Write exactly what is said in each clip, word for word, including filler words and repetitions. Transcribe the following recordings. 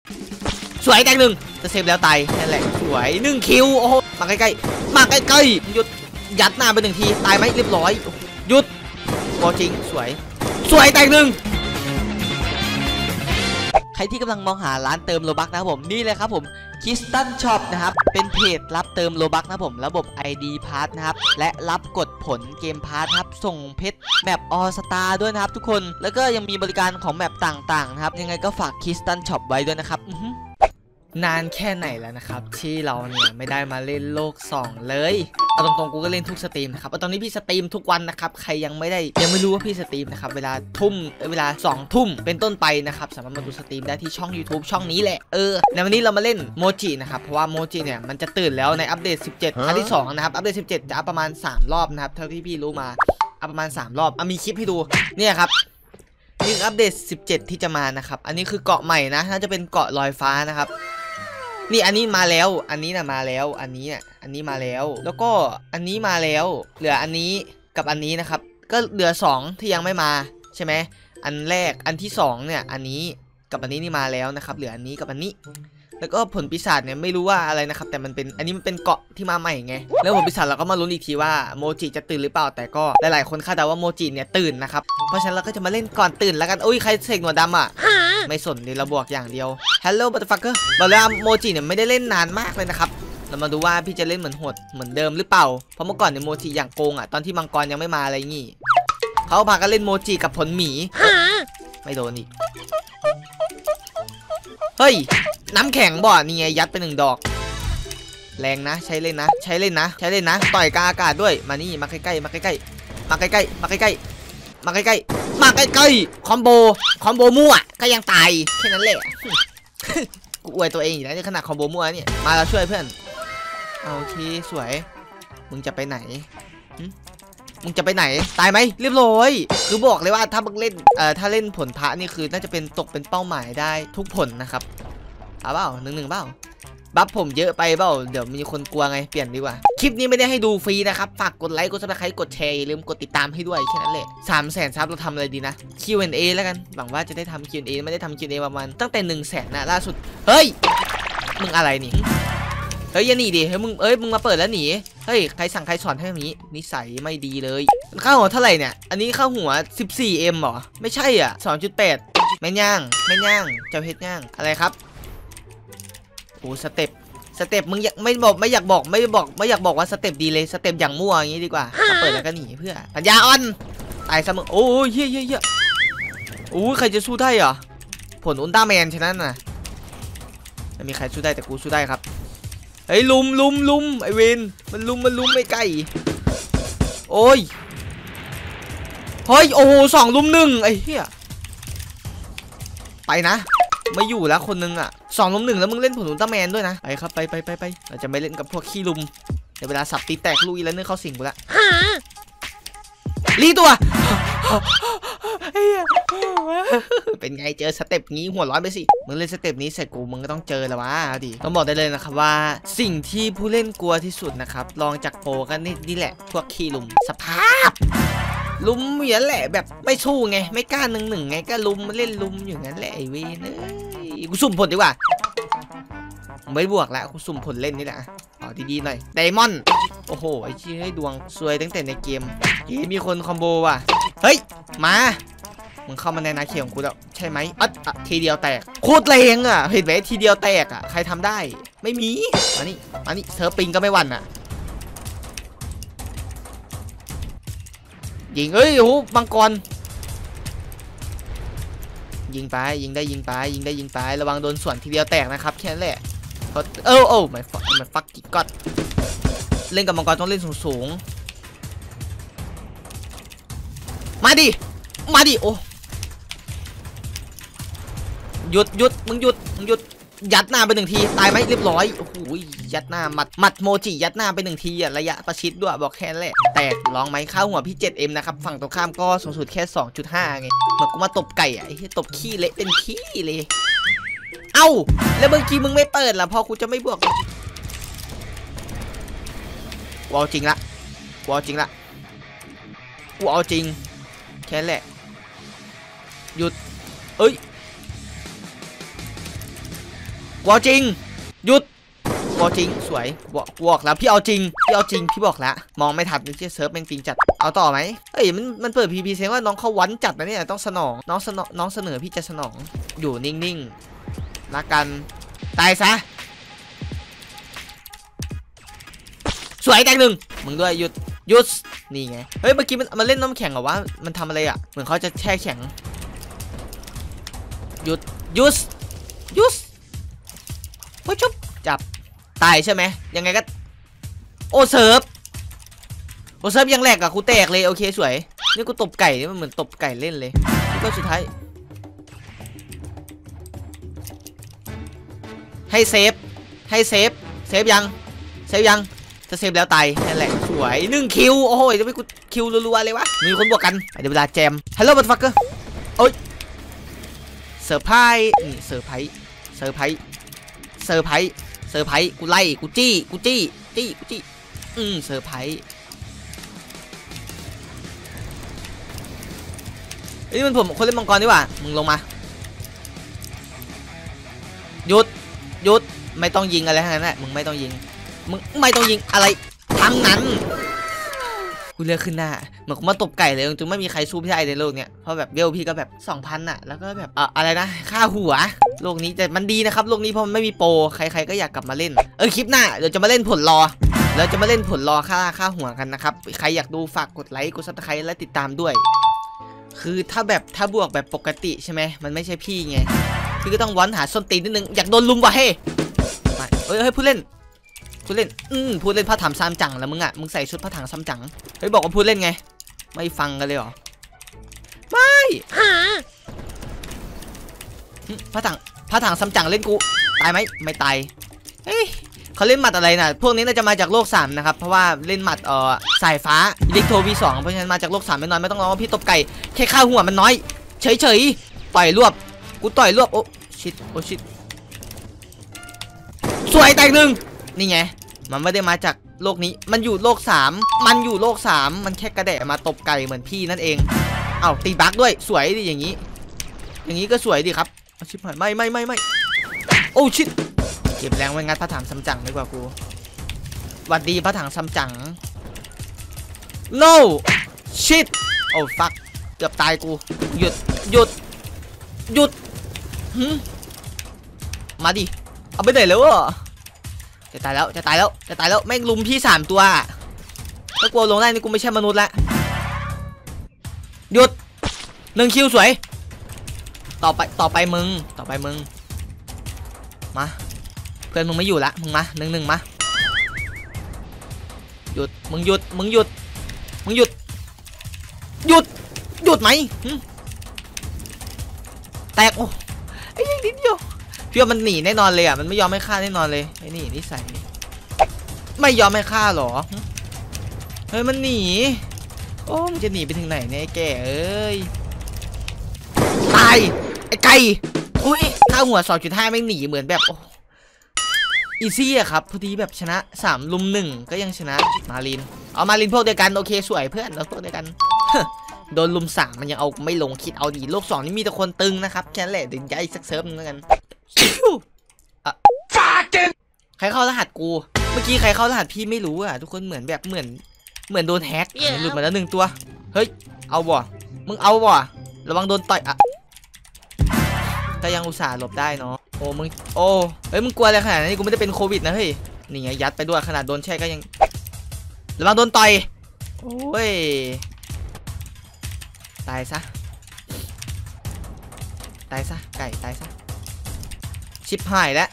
สวยแตกหนึ่งจะเซฟแล้วตายนั่นแหละสวยหนึ่งคิวโอ้โหมาใกล้ๆมาใกล้ๆหยุดยัดหน้าไปหนึ่งทีตายไหมเรียบร้อยหยุดโอจริงสวยสวยแตกหนึ่งใครที่กำลังมองหาร้านเติมโลบัคนะครับผมนี่เลยครับผมคิสตันช็อปนะครับเป็นเพจรับเติมโลบัคนะครับผมระบบ ไอ ดี พาสนะครับและรับกดผลเกมพาสครับส่งเพชรแมปออสตาด้วยนะครับทุกคนแล้วก็ยังมีบริการของแมปต่างๆนะครับยังไงก็ฝากคิสตันช็อปไว้ด้วยนะครับนานแค่ไหนแล้วนะครับที่เราเนี่ยไม่ได้มาเล่นโลกสองเลยเอาตรงๆกูก็เล่นทุกสตรีมนะครับตอนนี้พี่สตรีมทุกวันนะครับใครยังไม่ได้ยังไม่รู้ว่าพี่สตรีมนะครับเวลาทุ่มเวลาสองทุ่มเป็นต้นไปนะครับสามารถมาดูสตรีมได้ที่ช่อง YouTube ช่องนี้แหละเออในวันนี้เรามาเล่นโมจินะครับเพราะว่าโมจิเนี่ยมันจะตื่นแล้วในอัปเดตสิบเจ็ดอันที่สองนะครับอัปเดตสิบเจ็ดจะอัพประมาณสามรอบนะครับเท่าที่พี่รู้มาอัพประมาณสามรอบอ่ะมีคลิปให้ดูเนี่ยครับนี่อัปเดตสิบเจ็ดที่จะมานะครับอันนี้คือเกาะใหม่นะน่าจะเป็นเกาะลอยฟ้านะครับนี่อันนี้มาแล้วอันนี้นะมาแล้วอันนี้อ่ะอันนี้มาแล้วแล้วก็อันนี้มาแล้วเหลืออันนี้กับอันนี้นะครับก็เหลือสองที่ยังไม่มาใช่ไหมอันแรกอันที่สองเนี่ยอันนี้กับอันนี้นี่มาแล้วนะครับเหลืออันนี้กับอันนี้แล้วก็ผลปีศาจเนี่ยไม่รู้ว่าอะไรนะครับแต่มันเป็นอันนี้มันเป็นเกาะที่มาใหม่ไงแล้วผลปีศาจเราก็มาลุ้นอีกทีว่าโมจิจะตื่นหรือเปล่าแต่ก็หลายๆคนคาดเดาว่าโมจิเนี่ยตื่นนะครับเพราะฉะนั้นเราก็จะมาเล่นก่อนตื่นแล้วกันอุ้ยใครเสกหนวดดำอ่ะไม่สนเลยเราบวกอย่างเดียว Hello Butterfucker บอกเลยว่าโมจิเนี่ยไม่ได้เล่นนานมากเลยนะครับเรามาดูว่าพี่จะเล่นเหมือนโหดเหมือนเดิมหรือเปล่าเพราะเมื่อก่อนเนี่ยโมจิอย่างโกงอ่ะตอนที่มังกรยังไม่มาอะไรงี้เขาพากันเล่นโมจิกับผลหมีไม่โดนอีกเฮ้ยน้ำแข็งบ่อนี่ไงยัดไปหนึ่งดอกแรงนะใช้เล่นนะใช้เล่นนะใช้เล่นนะต่อยกลางอากาศด้วยมานี่มาใกล้ๆมาใกล้ๆมาใกล้ๆมาใกล้ๆมาใกล้ๆมาใกล้ๆคอมโบคอมโบมั่วก็ยังตายแค่นั้นแหละกูอวยตัวเองอยู่แล้วนี่ขนาดคอมโบมั่วเนี่ยมาเราช่วยเพื่อนโอเคสวยมึงจะไปไหนมึงจะไปไหนตายไหมเรียบร้อยคือบอกเลยว่าถ้ามึงเล่นเอ่อถ้าเล่นผลพระนี่คือน่าจะเป็นตกเป็นเป้าหมายได้ทุกผลนะครับเอาเปล่าหนึ่งหนึ่งเปล่าบัฟผมเยอะไปเปล่าเดี๋ยวมีคนกลัวไงเปลี่ยนดีกว่าคลิปนี้ไม่ได้ให้ดูฟรีนะครับฝากกดไลค์กดซับสไครต์กดแชร์อย่าลืมกดติดตามให้ด้วยแค่นั้นแหละสามแสนซับเราทำอะไรดีนะ คิว แอนด์ เอ แล้วกันหวังว่าจะได้ทำ คิว แอนด์ เอ ไม่ได้ทำ คิว แอนด์ เอ ประมาณตั้งแต่หนึ่งแสนนะล่าสุดเฮ้ยมึงอะไรนี่เฮ้ยอย่าหนีดิเฮ้ยมึงเอ้ยมึงมาเปิดแล้วหนีเฮ้ยใครสั่งใครสอนให้แบบนี้นิสัยไม่ดีเลยค่าหัวเท่าไหร่เนี่ยอันนี้ค่าหัว สิบสี่เอ็ม หรอไม่ใช่อ่ะ สองจุดแปด แม่ย่างแม่ย่างเจ้าเพชรย่างอะไรครับโอ้สเต็ปสเต็ปมึงอยากไม่บอกไม่อยากบอกไม่บอกไม่อยากบอกว่าสเต็ปดีเลยสเต็ปอย่างมั่วอย่างนี้ดีกว่ามาเปิดแล้วก็หนีเพื่อปัญญาอ่อนตายซะมึงโอ้ยเฮ้ยเฮ้ยเฮ้ยโอ้ยใครจะสู้ได้เหรอผลอุลตร้าแมนฉะนั้นน่ะไม่มีใครสู้ได้แต่กูสู้ได้ครับเฮ้ยลุมลุมลุมไอเวนมันลุมมันลุมไม่ไกลโอ้ยเฮ้ยโอ้โหสองลุมหนึ่งไอ้เหี้ยไปนะไม่อยู่แล้วคนนึงอ่ะสองลุมหนึ่งแล้วมึงเล่นผลอุลตร้าแมนด้วยนะไปครับไปไปไปไปเราจะไม่เล่นกับพวกขี้ลุมในเวลาสับตีแตกลูกอีแล้วเนื้อเข้าสิงกูละรีตัวเป็นไงเจอสเต็ปนี้หัวร้อนไปสิมึงเล่นสเต็ปนี้เสร็จกูมึงก็ต้องเจอแล้ววะดิต้องบอกได้เลยนะครับว่าสิ่งที่ผู้เล่นกลัวที่สุดนะครับลองจากโปรกันนี่นี่แหละพวกขี้ลุมสภาพลุมเหมือนแหละแบบไม่สู้ไงไม่กล้าหนึ่งหนึ่งไงก็ลุมมาเล่นลุมอย่างนั้นแหละไอเวนเอ้ยกูสุ่มผลดีกว่าไม่บวกแล้วกูสุ่มผลเล่นนี่แหละเอาดีๆหน่อยไดมอนด์โอ้โหไอ้ชี้ให้ดวงซวยตั้งแต่ในเกมมีคนคอมโบว่ะเฮ้ยมามึงเข้ามาในนาเขียวของกูแล้วใช่ไหมอัดทีเดียวแตกโคตรแรงอ่ะเห็นไหมทีเดียวแตกอ่ะใครทำได้ไม่มีมานี่มานี่เซิร์ฟปิงก็ไม่หวั่นอ่ะยิงเอ้ยโอ้มังกรยิงไปยิงได้ยิงไปยิงได้ยิงไประวังโดนสวนทีเดียวแตกนะครับแค่นั้นแหละเออโอ้ไม่ฟักมันฟักกิ๊กก๊อดเล่นกับมังกรต้องเล่นสูงๆมาดิมาดิโอ้หยุดหยุดมึงหยุดมึงหยุดยัดหน้าไปหนึ่งทีตายไหมเรียบร้อยโอ้โหยัดหน้ามัดมัดโมจิยัดหน้าไปหนึ่งทีระยะประชิดด้วยบอกแค่นั้นแหละแตกลองไหมข้าวหัวพี่ เจ็ดเอ็ม นะครับฝั่งตรงข้ามก็สูงสุดแค่ สองจุดห้า ไงเหมือนกูมาตบไก่อะไอ้ที่ตบขี้เละเป็นขี้เลยเอ้าแล้วเมื่อกี้มึงไม่เปิดล่ะพอกูจะไม่บวกกูเอาจริงละกูเอาจริงละกูเอาจริงแค่นั้นแหละหยุดเอ้ยกูเอาจริงหยุดกูเอาจริงสวยบอกบอกแล้วพี่เอาจริงพี่เอาจริงพี่บอกแล้วมองไม่ทันเชี่ยเซิร์ฟแม่งจริงจัดเอาต่อไหมเอ้ยมันมันเปิดพีพีเซนว่าน้องเขาวันจัดนะเนี่ยต้องสนองน้องสนองน้องเสนอพี่จะสนองอยู่นิ่งๆรักกันตายซะสวยแตกหนึ่งมึงด้วยหยุดหยุดนี่ไงเฮ้ยเมื่อกี้มันมันเล่นน้ำแข็งเหรอวะมันทำอะไรอ่ะเหมือนเขาจะแช่แข็งหยุดหยุดหยุดโอ้ยชุบจับตายใช่ไหมยังไงก็โอเซิร์ฟโอเซิร์ฟยังแหลกอะกูแตกเลยโอเคสวยนี่กูตบไก่มันเหมือนตบไก่เล่นเลยก็สุดท้ายให้เซฟให้เซฟเซฟยังเซฟยังจะเซฟแล้วตายนั่นแหละสวยหนึ่งคิวโอ้โหจะไม่กูคิวรัวๆเลยวะมีคนบวกกันเดี๋ยวเวลาแจมฮัลโหลบัตฟักเกอร์โอ้ยเซอร์ไพรส์นี่เซอร์ไพรส์เซอร์ไพรส์เซอร์ไพรส์เซอร์ไพรส์กูไล่กูจี้กูจี้จี้กูจี้อืมเซอร์ไพรส์เฮ้ยมันผมคนเล่นมังกรดีกว่ามึงลงมาหยุดหยุดไม่ต้องยิงอะไรทั้งนั้นแหละมึงไม่ต้องยิงมึงไม่ต้องยิงอะไรทั้งนั้นกูเลือกขึ้นหน้าเหมือนกูมาตบไก่เลยจริงๆไม่มีใครสู้พี่ได้ในโลกเนี้ยเพราะแบบเวลพี่ก็แบบสองพันอะแล้วก็แบบอะอะไรนะค่าหัวโลกนี้แต่มันดีนะครับโลกนี้เพราะมันไม่มีโปรใครๆก็อยากกลับมาเล่นเออคลิปหน้าเดี๋ยวจะมาเล่นผลรอแล้วจะมาเล่นผลรอค่าค่าหัวกันนะครับใครอยากดูฝากกดไลค์กดซับสไครต์และติดตามด้วยคือถ้าแบบถ้าบวกแบบปกติใช่ไหมมันไม่ใช่พี่ไงพี่ก็ต้องวันหาส้นตีนนิดนึงอยากโดนลุมว่ะเฮ้เฮ้ยเฮ้ยพูดเล่นพูดเล่นอืมพูดเล่นผ้าถังซ้ำจังแล้วมึงอ่ะมึงใส่ชุดผ้าถังซ้ำจังเฮ้ยบอกว่าพูดเล่นไงไม่ฟังกันเลยเหรอไม่ผ้าถังผ้าถังซ้ำจังเล่นกูตายไหมไม่ตายเฮ้ยเขาเล่นหมัดอะไรนะพวกนี้น่าจะมาจากโลกสามนะครับเพราะว่าเล่นหมัดเอ่อสายฟ้าอิเล็กโทรวีสองเพราะฉะนั้นมาจากโลกสามไม่น้อยไม่ต้องรอว่าพี่ตบไก่แค่ข้าวหัวมันน้อยเฉยเฉยต่อยรวบกูต่อยรวบโอ้ชิดโอ้ชิดสวยแตกหนึ่งนี่ไงมันไม่ได้มาจากโลกนี้มันอยู่โลกสามมันอยู่โลกสามมันแค่กระแดะมาตบไก่เหมือนพี่นั่นเองเอ้าตีบั๊กด้วยสวยดิอย่างนี้อย่างนี้ก็สวยดิครับชิบหายไม่ไม่ไม่ไม่โอ้ชิดเก็บแรงไว้งัดพระถังซัมจั๋งดีกว่ากูหวัดดีพระถังซัมจั๋ง no shit โอ้ฟักเกือบตายกูหยุดหยุดหยุดหืมมาดิเอาไปไหนแล้วอ่ะจะตายแล้วจะตายแล้วจะตายแล้วแม่งลุมพี่สามตัวถ้ากลัวลงได้นี่กูไม่ใช่มนุษย์ละหยุดหนึ่งคิวสวยต่อไปต่อไปมึงต่อไปมึงมาเพื่อนมึงไม่อยู่ละมึงมาหนึ่งหนึ่งมาหยุดมึงหยุดมึงหยุดมึงหยุดหยุดหยุดไหมแตกโอ้ไอ้ยังนิดเดียวพี่ว่ามันหนีแน่นอนเลยอ่ะมันไม่ยอมให้ฆ่าแน่นอนเลยไอ้นี่นิสัยไม่ยอมให้ฆ่าหรอเฮ้ยมันหนีโอ้มันจะหนีไปถึงไหนเนี่ยไอ้แก่เอ้ยตายไอ้ไก่อุ้ยถ้าหัว สองจุดห้า ไม่หนีเหมือนแบบโอ้อีซี่อะครับพอดีแบบชนะสามลุมหนึ่งก็ยังชนะมาลินเอามาลินพวกเดียวกันโอเคสวยเพื่อนเราพวกเดียวกันโดนลุมสามมันยังเอาไม่ลงคิดเอาดีโลกสองนี่มีแต่คนตึงนะครับแค่นั้นแหละดึงย้ายสักเซิร์ฟนึงแล้วกันใครเข้ารหัสกูเมื่อกี้ใครเข้ารหัสพี่ไม่รู้อะทุกคนเหมือนแบบเหมือนเหมือนโดนแฮกหลุดมาแล้วหนึ่งตัวเฮ้ยเอาบ่มึงเอาบ่ระวังโดนต่อยอะก็ยังอุตส่าห์หลบได้เนาะโอ้มึงโอ้เฮ้ยมึงกลัวอะไรขนาดนี้กูไม่ได้เป็นโควิดนะเฮ้ยนี่ไงยัดไปด้วยขนาดโดนแช่ก็ยังระวังโดนต่อยโอ้ยตายซะตายซะไก่ตายซะชิบหายแล้ว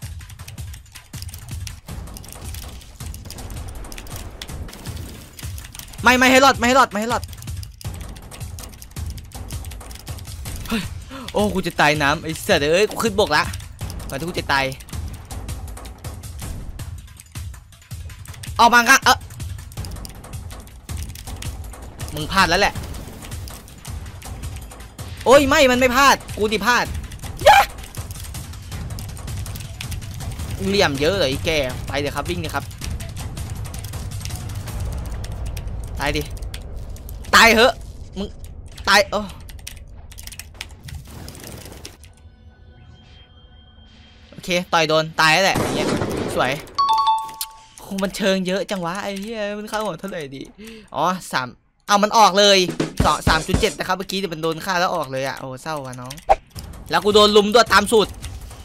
ไม่ไม่ให้รอดไม่ให้รอดไม่ให้รอดเฮ้ยโอ้กูจะตายน้ำไอ้เสือเอ้ยกูขึ้นบกละก่อนที่กูจะตายออกมาครับเออมึงพลาดแล้วแหละโอ้ยไม่มันไม่พลาดกูที่พลาดเหลี่ยมเยอะเลยแกไปเลยครับวิ่งเลยครับตายดิตายเหอะมึงตายโอ้โอเคเคต่อยโดนตายแล้วแหละอย่างเงี้ยสวยโหมันเชิงเยอะจังวะไอ้เหี้ยมันเข้าหัวเท่าไหร่ดีอ๋อสามเอามันออกเลยสองสามจุดเจ็ดนะครับเมื่อกี้จะเป็นโดนฆ่าแล้วออกเลยอ่ะโอ้เศร้าว่ะน้องแล้วกูโดนลุมด้วยตามสูตร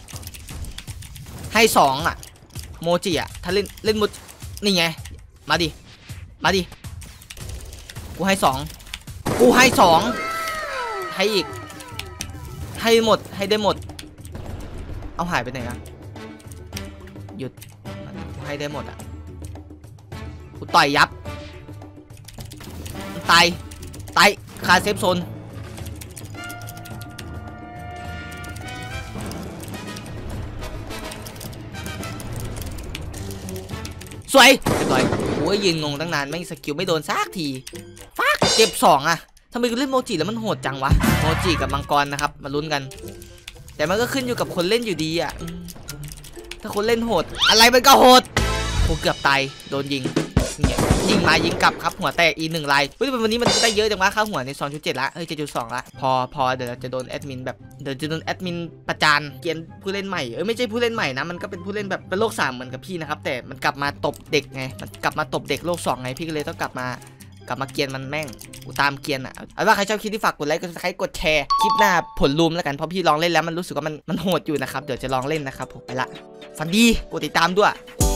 ให้สองอ่ะโมจิอ่ะถ้าเล่นเล่นโมนี่ไงมาดิมาดิกูให้สองกูให้สองให้อีกให้หมดให้ได้หมดเอาหายไปไหนอะหยุดกูให้ได้หมดอ่ะกูต่อยยับตายตายคาเซฟโซนสวยเรียบร้อยโอ้ยยืนงงตั้งนานไม่สกิลไม่โดนซักทีฟักเจ็บสองอะทำไมกูเล่นโมจิแล้วมันโหดจังวะโมจิกับมังกรนะครับมาลุ้นกันแต่มันก็ขึ้นอยู่กับคนเล่นอยู่ดีอะถ้าคนเล่นโหดอะไรมันก็โหดกูเกือบตายโดนยิงเนี่ยยิงมายิงกลับครับหัวแตกอีกหนึ่งลายเฮ้ยวันนี้มันได้เยอะจังวะข้าวหัวในสองจุดเจ็ดละเฮ้ยเจ็ดจุดสองละพอพอเดี๋ยวจะโดนแอดมินแบบเดี๋ยวจะโดนแอดมินประจานเกลียนผู้เล่นใหม่เออไม่ใช่ผู้เล่นใหม่นะมันก็เป็นผู้เล่นแบบเป็นโลกสามเหมือนกับพี่นะครับแต่มันกลับมาตบเด็กไงมันกลับมาตบเด็กโลกสองไงพี่ก็เลยต้องกลับมากลับมาเกียนมันแม่งกูตามเกียนอ่ะเอาว่าใครชอบคลิปที่ฝากกดไลค์กดซับสไครต์กดแชร์คลิปหน้าผลลูมแล้วกันเพราะพี่ลองเล่นแล้วมันรู้สึกว่ามันมันโหดอยู่นะครับเดี๋ยวจะลองเล่นนะครับผมไปละฟันดีกดติดตามด้วย